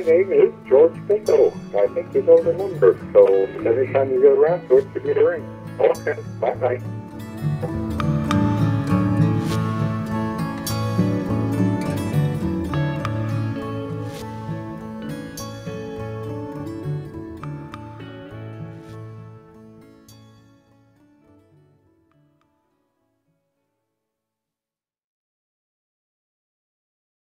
name is George Pickow. I think you know the number, so every time you get around to it, give me a ring. Okay, bye-bye.